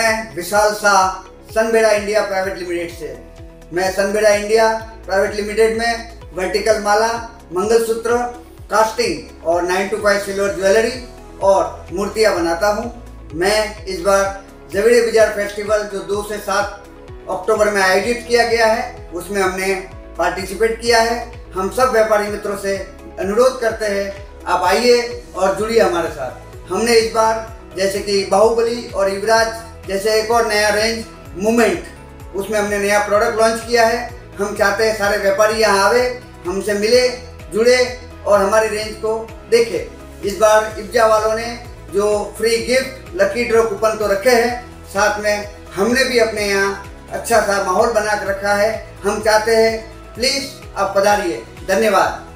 मैं Vishal Shah Sanbeda India private limited से। मैं सनबेड़ा इंडिया प्राइवेट लिमिटेड में वर्टिकल माला, मंगलसूत्र, कास्टिंग और 925 सिल्वर ज्वेलरी और मूर्तियां बनाता हूं। मैं इस बार जवेरी बाजार फेस्टिवल जो 2 से 7 अक्टूबर में आयोजित किया गया है उसमें हमने पार्टिसिपेट किया है। हम सब व्यापारी मित्रों से अनुरोध करते हैं आप आइए और जुड़िए हमारे साथ। हमने इस बार जैसे कि बाहुबली और युवराज जैसे एक और नया रेंज मूवमेंट, उसमें हमने नया प्रोडक्ट लॉन्च किया है। हम चाहते हैं सारे व्यापारी यहाँ आवे, हमसे मिले, जुड़े और हमारी रेंज को देखें। इस बार इब्जा वालों ने जो free gift lucky draw coupon तो रखे हैं, साथ में हमने भी अपने यहाँ अच्छा सा माहौल बना कर रखा है। हम चाहते हैं प्लीज़ आप पधारिए। धन्यवाद।